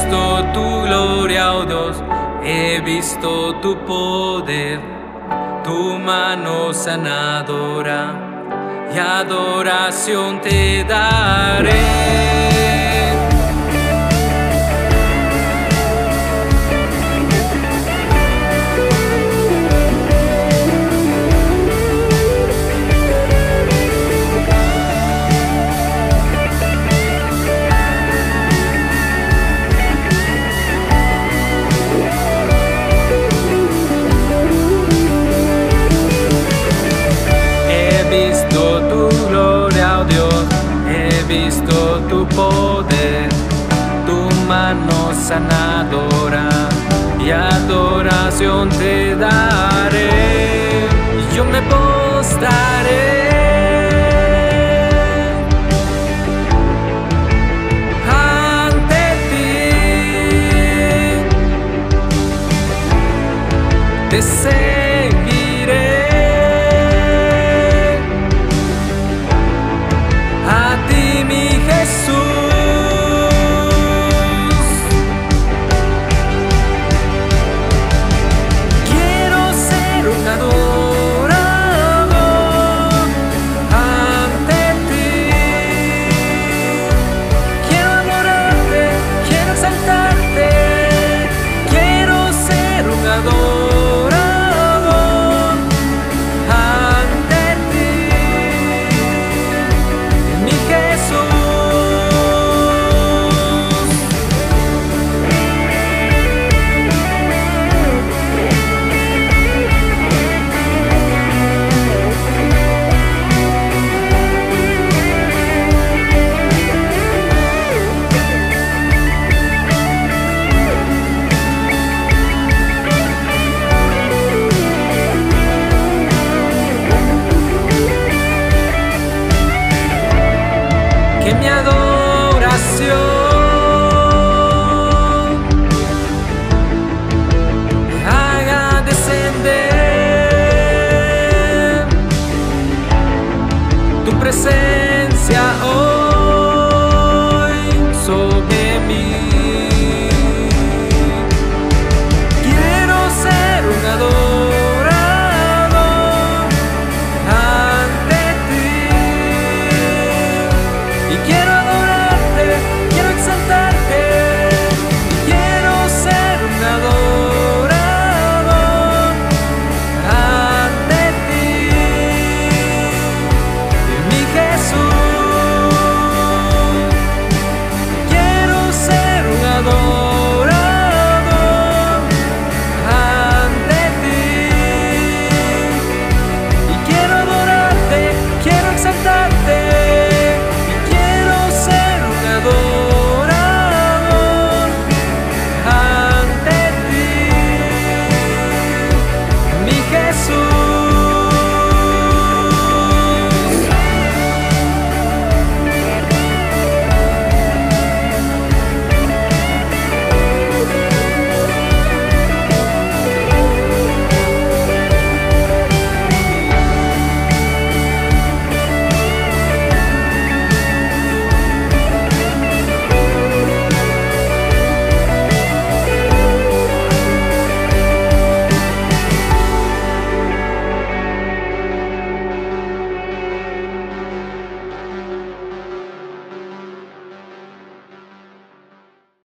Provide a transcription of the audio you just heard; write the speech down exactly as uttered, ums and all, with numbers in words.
visto tu gloria, oh Dios, he visto tu poder, tu mano sanadora, y adoración te daré. He visto tu poder, tu mano sanadora, y adoración te daré. Yo me postraré ante ti, te seguiré. Que mi adoración haga descender tu presencia hoy sobre mí. Quiero ser un adorador ante ti, y quiero